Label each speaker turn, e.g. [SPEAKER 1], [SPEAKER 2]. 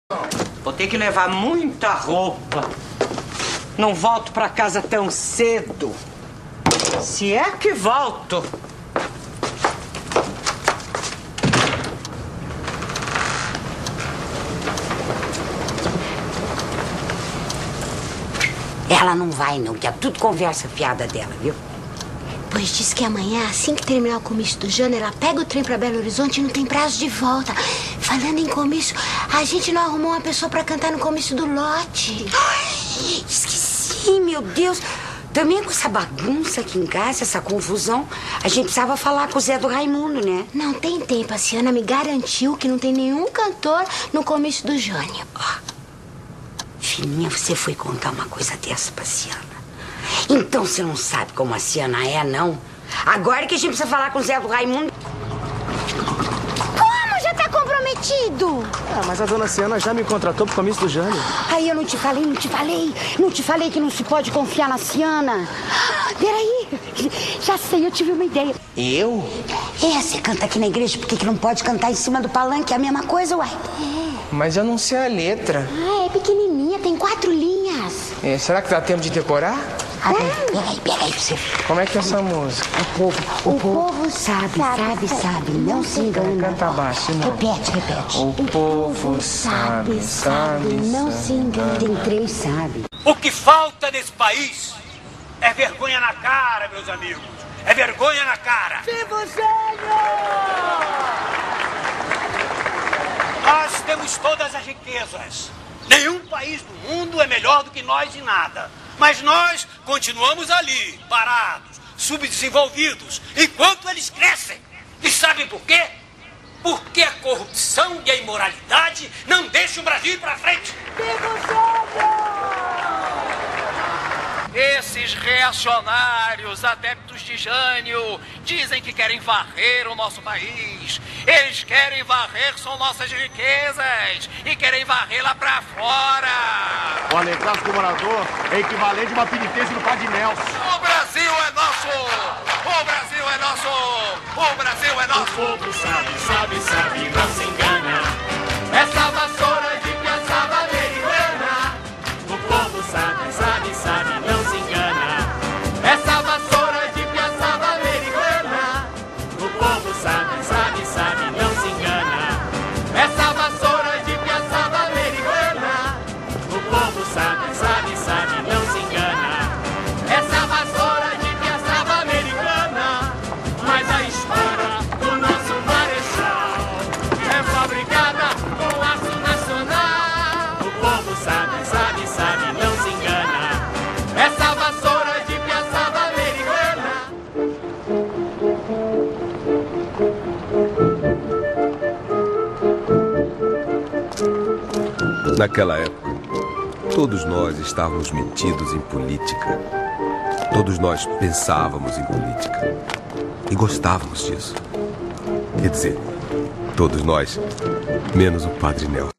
[SPEAKER 1] Vou ter que levar muita roupa. Não volto pra casa tão cedo. Se é que volto.
[SPEAKER 2] Ela não vai, não, que é tudo conversa fiada dela, viu?
[SPEAKER 3] Pois diz que amanhã, assim que terminar o comício do Jânio, ela pega o trem pra Belo Horizonte e não tem prazo de volta. Falando em comício, a gente não arrumou uma pessoa pra cantar no comício do lote.
[SPEAKER 2] Ai, esqueci, meu Deus. Também com essa bagunça aqui em casa, essa confusão, a gente precisava falar com o Zé do Raimundo, né?
[SPEAKER 3] Não tem tempo, a Ciana me garantiu que não tem nenhum cantor no comício do Jânio.
[SPEAKER 2] Filhinha, você foi contar uma coisa dessa pra Ciana. Então você não sabe como a Ciana é, não? Agora que a gente precisa falar com o Zé do Raimundo.
[SPEAKER 3] Como? Já tá comprometido?
[SPEAKER 4] Mas a dona Ciana já me contratou pro comício do Jânio.
[SPEAKER 2] Aí eu não te falei que não se pode confiar na Ciana. Peraí, já sei, eu tive uma ideia.
[SPEAKER 1] Eu?
[SPEAKER 2] Você canta aqui na igreja, por que não pode cantar em cima do palanque? É a mesma coisa, uai.
[SPEAKER 5] Mas eu não sei a letra.
[SPEAKER 3] É pequenininha, tem 4 linhas.
[SPEAKER 5] Será que dá tempo de decorar?
[SPEAKER 2] Pega aí pra você ver.
[SPEAKER 5] Como é que é essa música?
[SPEAKER 2] O povo sabe, não se engana.
[SPEAKER 5] Canta baixo, não.
[SPEAKER 2] Repete.
[SPEAKER 5] O povo sabe,
[SPEAKER 2] não se engana. Tem 3, sabe.
[SPEAKER 6] O que falta nesse país é vergonha na cara, meus amigos. É vergonha na cara.
[SPEAKER 1] Viva o Jânio!
[SPEAKER 6] Nós temos todas as riquezas. Nenhum país do mundo é melhor do que nós em nada. Mas nós continuamos ali, parados, subdesenvolvidos, enquanto eles crescem. E sabem por quê? Porque a corrupção e a imoralidade não deixam o Brasil ir pra frente.
[SPEAKER 1] Viva o Jânio!
[SPEAKER 7] Esses reacionários adeptos de Jânio dizem que querem varrer o nosso país. Eles querem varrer são nossas riquezas e querem varrer lá pra fora.
[SPEAKER 8] O alegato do morador é equivalente a uma penitência do Padre Nelson.
[SPEAKER 7] O Brasil é nosso! O Brasil é nosso! O Brasil é nosso!
[SPEAKER 9] O povo sabe, não se engana. Essa vassoura de piaçaba americana. O povo sabe, não se engana. Essa vassoura de piaçaba americana. O povo sabe, não se engana. Essa vassoura de piaçaba americana. O povo sabe, não se engana. Essa vassoura de piaçaba americana. Mas a espada do nosso marechal é fabricada com aço nacional. O povo sabe, não se engana. Essa vassoura de piaçaba americana.
[SPEAKER 10] Naquela época, todos nós estávamos metidos em política. Todos nós pensávamos em política. E gostávamos disso. Quer dizer, todos nós, menos o Padre Nelson.